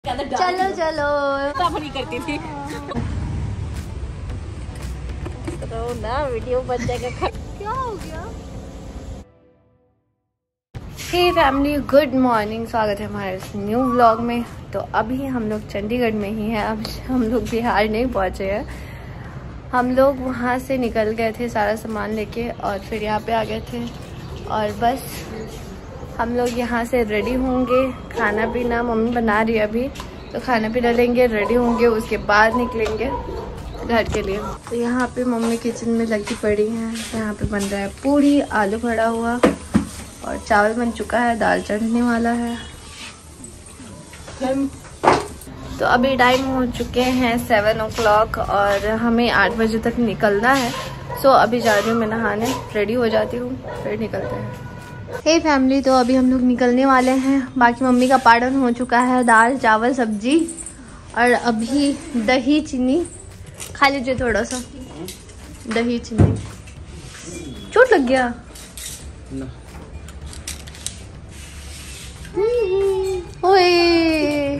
चलो चलो नहीं करती थी तो ना वीडियो बन जाएगा। क्या हो गया? Hey family, good morning. स्वागत है हमारे इस न्यू व्लॉग में। तो अभी हम लोग चंडीगढ़ में ही हैं। अब हम लोग बिहार नहीं पहुंचे हैं। हम लोग वहां से निकल गए थे सारा सामान लेके और फिर यहाँ पे आ गए थे। और बस हम लोग यहाँ से रेडी होंगे। खाना पीना मम्मी बना रही है अभी, तो खाना पीना लेंगे, रेडी होंगे, उसके बाद निकलेंगे घर के लिए। तो यहाँ पे मम्मी किचन में लगी पड़ी हैं। यहाँ पे बन रहा है पूरी, आलू भरा हुआ और चावल बन चुका है, दाल चढ़ने वाला है। तो अभी टाइम हो चुके हैं 7 o'clock और हमें 8 बजे तक निकलना है। सो अभी जा रही हूँ मैं नहाने, रेडी हो जाती हूँ, फिर निकलते हैं। हे फैमिली, तो अभी हम लोग निकलने वाले हैं। बाकी मम्मी का पारण हो चुका है, दाल चावल सब्जी और अभी दही चीनी खा लीजिए। थोड़ा सा दही चीनी। चोट लग गया? ओए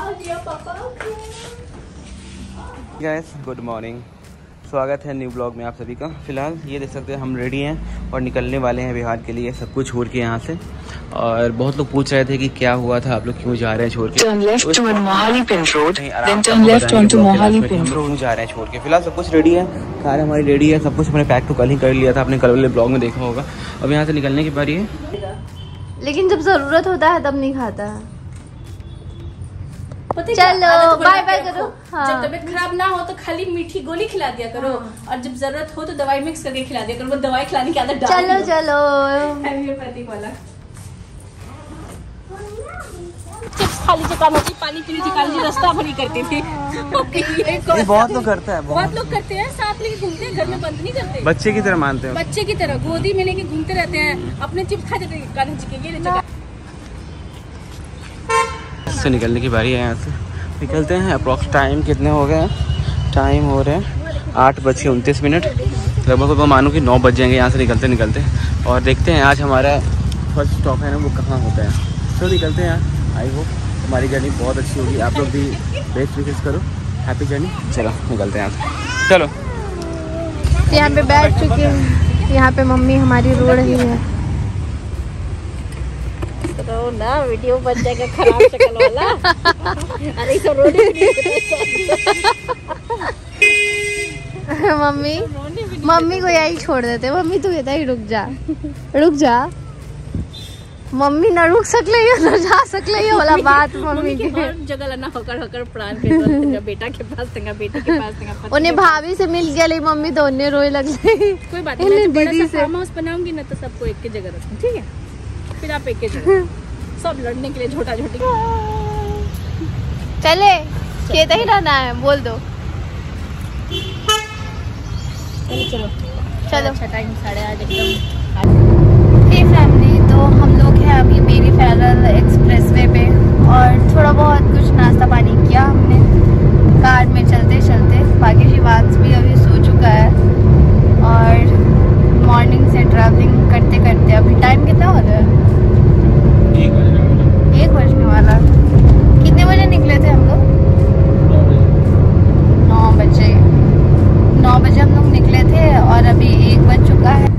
गाइस, गुड मॉर्निंग। स्वागत है न्यू ब्लॉग में आप सभी का। फिलहाल ये देख सकते हैं हम रेडी हैं और निकलने वाले हैं बिहार के लिए, सब कुछ छोड़ के यहाँ से। और बहुत लोग पूछ रहे थे कि क्या हुआ था, आप लोग क्यों जा रहे हैं छोड़ के, क्यों जा रहे हैं छोड़ के। फिलहाल सब कुछ रेडी है, कार हमारी रेडी है, सब कुछ हमने पैक तो कल ही कर लिया था, आपने कल वाले ब्लॉग में देखा होगा। अब यहाँ से निकलने की बारी है। लेकिन जब जरूरत होता है तब नहीं खाता है। चलो बाय बाय करो। हाँ। जब तबीयत खराब ना हो तो खाली मीठी गोली खिला दिया करो। हाँ। और जब जरूरत हो तो दवाई मिक्स करके खिला दिया करो। वो दवाई खिलाने की आदत डाल चलो दो। चलो एलोपैथिक वाला चिप्स खा लीजिए, काम होती, पानी पी लीजिए, काली रास्ता भरी करती थी। बहुत लोग करते हैं, बहुत लोग करते हैं, साथ लेके घूमते हैं, घर में बंद नहीं करते। बच्चे की तरह मानते हैं, बच्चे की तरह गोदी में लेके घूमते रहते हैं, अपने चिप्स खा जाते हैं। काली जी के ये जगह से निकलने की बारी है। यहाँ से निकलते हैं। अप्रॉक्स टाइम कितने हो गए हैं? टाइम हो रहे हैं 8:29। लगभग मानो कि 9 बज जाएंगे यहाँ से निकलते निकलते। और देखते हैं आज हमारा फर्स्ट स्टॉप है ना, वो कहाँ होता है। तो निकलते हैं यार। आई होप हमारी जर्नी बहुत अच्छी होगी, आप लोग भी बेस्ट विशेस करो, हैप्पी जर्नी। चलो निकलते हैं यहाँ से। चलो यहाँ पे बैठ चुके हैं। यहाँ पे मम्मी हमारी रो रही है। तो ना वीडियो बन जाएगा खराब शक्ल वाला। अरे तो रोने मम्मी को यही छोड़ देते। मम्मी तू कहता ही रुक जा। मम्मी ना रुक सकले ना जा सकले, ये वाला बात मम्मी की। जगह लाना होकर प्राण के बेटा के पास तंगा, बेटे के पास तंगा। उन्हें भाभी से मिल गया, लेकिन मम्मी तो उन्हें रोए लगले। कोई बात नहीं, दीदी से फार्म हाउस बनाऊंगी ना तो सबको एक की जगह रखूं, ठीक है? फिर आप एक के जगह सब लड़ने के लिए छोटा छोटी चले कहता ही रहना है, बोल दो। चलो अच्छा टाइम 8:30 एकदम। हे फैमिली, तो हम लोग हैं अभी मेरी फेडरल एक्सप्रेसवे पे और थोड़ा बहुत कुछ नाश्ता पानी किया हमने कार में चलते चलते। बाकी शिवांश भी अभी सो चुका है और मॉर्निंग से ट्रैवलिंग करते करते अभी टाइम कितना हो रहा है? 1 बजने वाला। कितने बजे निकले थे हम लोग? 9 बजे। 9 बजे हम लोग निकले थे और अभी 1 बज चुका है।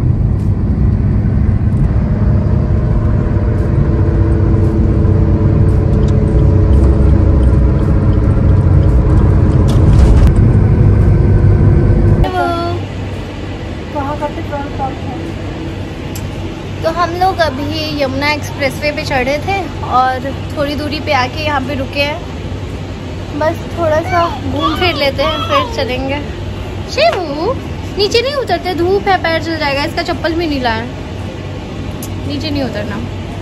तो हम लोग अभी यमुना एक्सप्रेसवे पे चढ़े थे और थोड़ी दूरी पे आके यहाँ पे रुके हैं। बस थोड़ा सा घूम फिर लेते हैं, फिर चलेंगे। शिवू नीचे नहीं उतरते, धूप है, पैर जल जाएगा। इसका चप्पल भी नीला है, नीचे नहीं उतरना।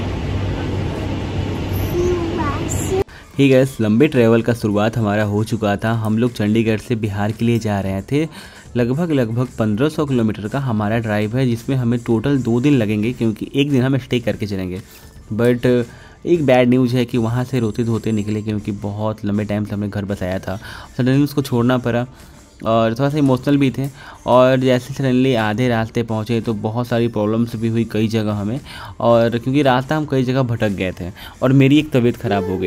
ही गाइस, लंबे ट्रैवल का शुरुआत हमारा हो चुका था। हम लोग चंडीगढ़ से बिहार के लिए जा रहे थे। लगभग 1500 किलोमीटर का हमारा ड्राइव है, जिसमें हमें टोटल 2 दिन लगेंगे, क्योंकि एक दिन हम स्टे करके चलेंगे। बट एक बैड न्यूज़ है कि वहाँ से रोते धोते निकले, क्योंकि बहुत लंबे टाइम से हमने घर बसाया था। सडनली उसको छोड़ना पड़ा और थोड़ा सा इमोशनल भी थे। और जैसे सडनली आधे रास्ते पहुँचे तो बहुत सारी प्रॉब्लम्स भी हुई कई जगह हमें, और क्योंकि रास्ता हम कई जगह भटक गए थे और मेरी एक तबीयत ख़राब हो गई।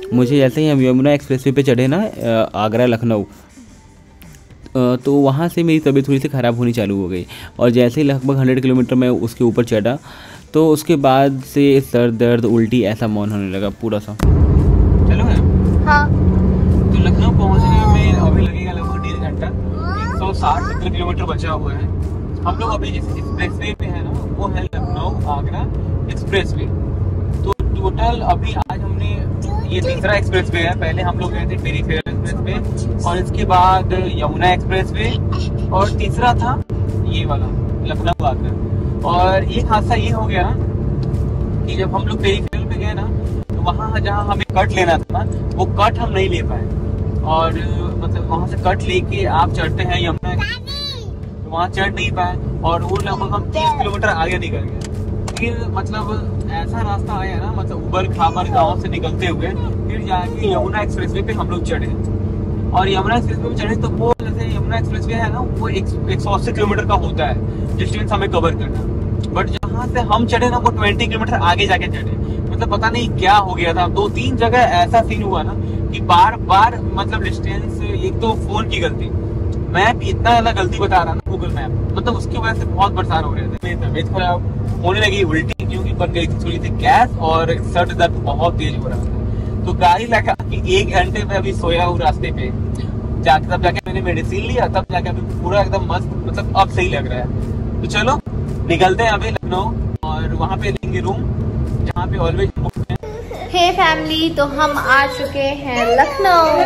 मुझे जैसे ही हम यमुना एक्सप्रेसवे पे चढ़े ना आगरा लखनऊ, तो वहाँ से मेरी तबीयत थोड़ी सी ख़राब होनी चालू हो गई। और जैसे ही लगभग 100 किलोमीटर मैं उसके ऊपर चढ़ा तो उसके बाद से सर दर्द, उल्टी ऐसा मौन होने लगा पूरा सा। चलो है हाँ। तो लखनऊ पहुँचने में अभी लगेगा लगभग 1.5 घंटा। 160-70 किलोमीटर बचा हुआ है। हम लोग अभी जिस एक्सप्रेसवे पे है ना वो है लखनऊ आगरा एक्सप्रेसवे। तो टोटल अभी आज हमने ये तीसरा एक्सप्रेसवे है। पहले हम लोग गए थे पेरीफेरल एक्सप्रेसवे और इसके बाद यमुना एक्सप्रेसवे और तीसरा था ये वाला लखनऊ आगरा। और एक हादसा ये हो गया कि जब हम लोग पेरीफेरल पे गए ना तो वहाँ जहाँ हमें कट लेना था वो कट हम नहीं ले पाए। और मतलब वहाँ से कट लेके आप चढ़ते हैं यमुना तो वहाँ चढ़ नहीं पाए और वो लगभग हम 30 किलोमीटर आगे निकल गए। फिर मतलब ऐसा रास्ता आया ना, मतलब उबड़ खाबड़ गाँव से निकलते हुए फिर जाके यमुना एक्सप्रेसवे पे हम लोग चढ़े। और यमुना एक्सप्रेसवे पे चढ़े तो वो जैसे यमुना एक्सप्रेसवे है ना वो 180 किलोमीटर का होता है डिस्टेंस हमें कवर करना। बट जहाँ से हम चढ़े ना वो 20 किलोमीटर आगे जाके चढ़े। मतलब पता नहीं क्या हो गया था। 2-3 जगह ऐसा सीन हुआ ना कि बार बार मतलब डिस्टेंस, एक तो फोन की गलती, मैप इतना ज्यादा गलती बता रहा ना गूगल मैप, मतलब उसकी वजह से बहुत परेशान हो रहे थे। तबीयत खराब होने लगी, उल्टी क्योंकि बन गई थी थोड़ी सी गैस और सर दर्द बहुत तेज हो रहा था। तो गाड़ी लगा कि 1 घंटे में अभी सोया हूँ रास्ते पे जाके, तब जाके मैंने मेडिसिन लिया, तब जाके अभी पूरा एकदम मस्त, मतलब अब सही लग रहा है। तो चलो निकलते हैं अभी लखनऊ और वहाँ पे लेंगे रूम जहाँ पे ऑलवेज बुक है। हे फैमिली, तो हम आ चुके हैं लखनऊ।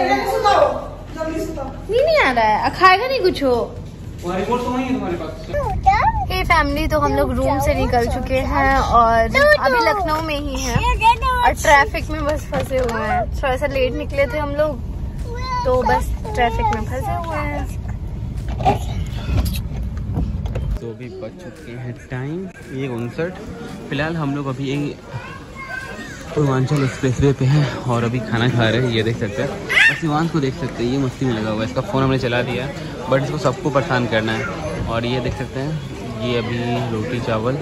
नहीं आ रहा है, खाएगा नहीं कुछ हो। हे फैमिली, तो हम लोग रूम से निकल चुके हैं और अभी लखनऊ में ही हैं और ट्रैफिक में बस फंसे हुए हैं। थोड़ा सा लेट निकले थे हम लोग तो बस ट्रैफिक में फंसे हुए हैं। तो अभी बच चुके हैं टाइम 1:59। फिलहाल हम लोग अभी पूर्वांचल एक्सप्रेसवे पे हैं और अभी खाना खा रहे हैं। ये देख सकते हैं और शिवांश को देख सकते हैं, ये मस्ती में लगा हुआ है। इसका फ़ोन हमने चला दिया बट इसको सबको परेशान करना है। और ये देख सकते हैं, ये अभी रोटी चावल।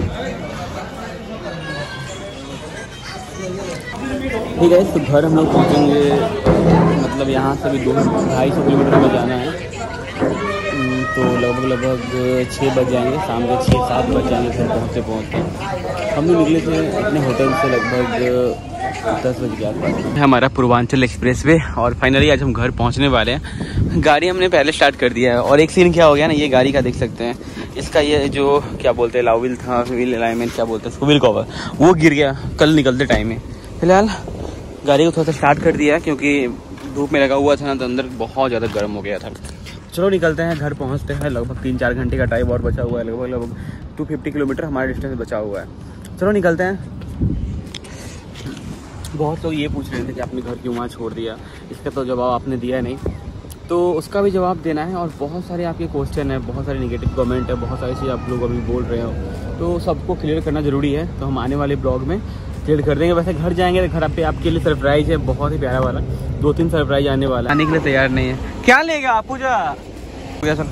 ठीक है, तो घर हम लोग पहुँचेंगे, मतलब यहाँ से भी 200-250 किलोमीटर में जाना है। तो लगभग 6 बज जाएंगे, शाम के 6-7 बज जाएंगे घर पहुँचते। हम लोग निकले थे अपने होटल से लगभग 10 बजे के आसपास। हमारा पूर्वांचल एक्सप्रेसवे और फाइनली आज हम घर पहुँचने वाले हैं। गाड़ी हमने पहले स्टार्ट कर दिया है और एक सीन क्या हो गया ना, ये गाड़ी का देख सकते हैं, इसका ये जो क्या बोलते हैं लाउविल था, व्हील अलाइनमेंट क्या बोलते हैं उसको, व्हील कवर, वो गिर गया कल निकलते टाइम में। फिलहाल गाड़ी को थोड़ा सा स्टार्ट कर दिया है क्योंकि धूप में लगा हुआ था ना तो अंदर बहुत ज़्यादा गर्म हो गया था। चलो निकलते हैं, घर पहुंचते हैं। लगभग 3-4 घंटे का टाइम और बचा हुआ है। लगभग 250 किलोमीटर हमारा डिस्टेंस बचा हुआ है। चलो निकलते हैं। बहुत लोग ये पूछ रहे थे कि आपने घर क्यों वहाँ छोड़ दिया, इसका तो जवाब आपने दिया नहीं, तो उसका भी जवाब देना है। और बहुत सारे आपके क्वेश्चन है, बहुत सारे नेगेटिव कमेंट है, बहुत सारी चीज़ आप लोग अभी बोल रहे हो, तो सबको क्लियर करना ज़रूरी है। तो हम आने वाले ब्लॉग में क्लियर कर देंगे। वैसे घर जाएंगे तो घर पे आपके लिए सरप्राइज़ है, बहुत ही प्यारा वाला, 2-3 सरप्राइज आने वाला। आने के लिए तैयार नहीं है। क्या लेगा आप पूजा? सर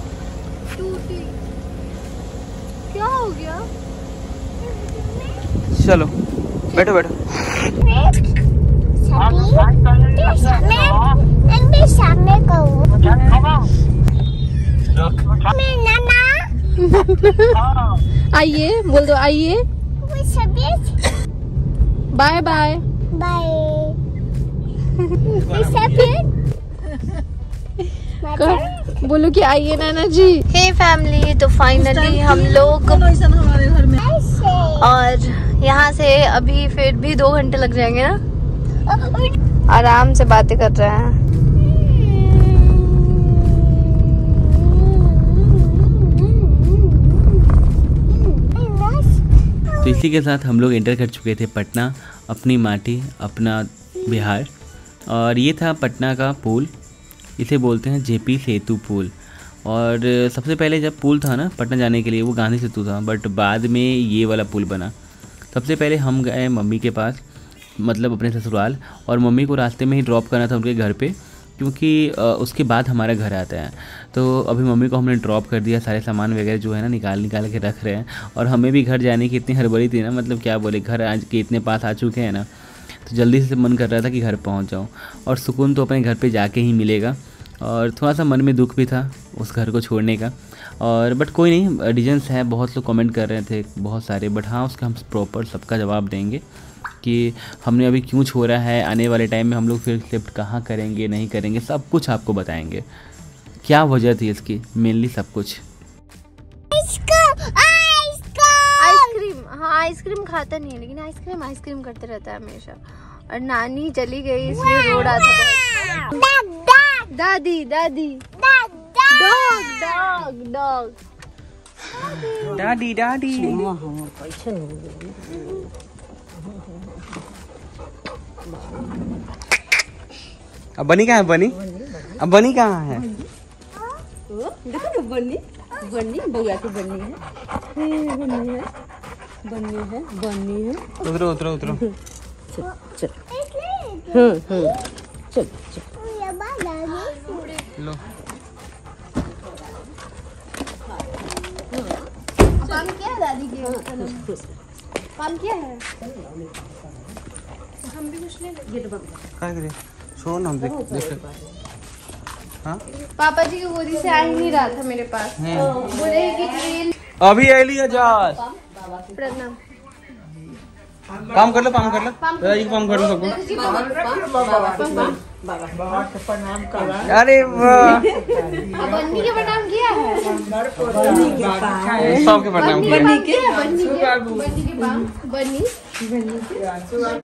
क्या हो गया? चलो बैठो बैठो। आइए बोल दो, आइए। Bye bye bye. बोलो कि आइए नाना जी। हे फैमिली, तो फाइनली हम लोग हमारे घर में और यहाँ से अभी फिर भी 2 घंटे लग जाएंगे ना। आराम से बातें कर रहे हैं। तो इसी के साथ हम लोग एंटर कर चुके थे पटना, अपनी माटी, अपना बिहार। और ये था पटना का पुल, इसे बोलते हैं जेपी सेतु पुल। और सबसे पहले जब पुल था ना पटना जाने के लिए वो गांधी सेतु था, बट बाद में ये वाला पुल बना। सबसे पहले हम गए मम्मी के पास, मतलब अपने ससुराल, और मम्मी को रास्ते में ही ड्रॉप करना था उनके घर पे, क्योंकि उसके बाद हमारा घर आता है। तो अभी मम्मी को हमने ड्रॉप कर दिया, सारे सामान वगैरह जो है ना निकाल के रख रहे हैं। और हमें भी घर जाने की इतनी हड़बड़ी थी ना, मतलब क्या बोले, घर आज के इतने पास आ चुके हैं ना, तो जल्दी से मन कर रहा था कि घर पहुंच जाऊं, और सुकून तो अपने घर पे जाके ही मिलेगा। और थोड़ा सा मन में दुख भी था उस घर को छोड़ने का, और बट कोई नहीं, रीजन्स हैं, बहुत लोग कमेंट कर रहे थे बहुत सारे, बट हाँ उसका हम प्रॉपर सबका जवाब देंगे कि हमने अभी क्यों छोड़ा है, आने वाले टाइम में हम लोग फिर शिफ्ट कहाँ करेंगे नहीं करेंगे, सब कुछ आपको बताएंगे क्या वजह थी इसकी, मेनली सब कुछ। आइसक्रीम, हाँ आइसक्रीम खाता नहीं है, लेकिन आइसक्रीम करते रहता है हमेशा। और नानी चली गई इसलिए रो रहा था। दादी दादी डॉग दादी दादी अब बनी कहाँ है? बनी अब बनी कहाँ है? बन्नी बउआ की बन्नी है। उतरो उतरो उतरो। चल लो काम किया है दादी के, काम किया है, हम भी कुछ नहीं क्या करे, छोड़ ना, हम देख। हाँ पापा जी की गोदी से आ ही नहीं रहा था मेरे पास, बोले कि ट्रेन अभी आई लिया जा। प्रणाम, काम कर लो काम कर लो काम कर लो सबको। अरे वाह, बन्नी के प्रणाम किया है, सबके प्रणाम किया। बन्नी के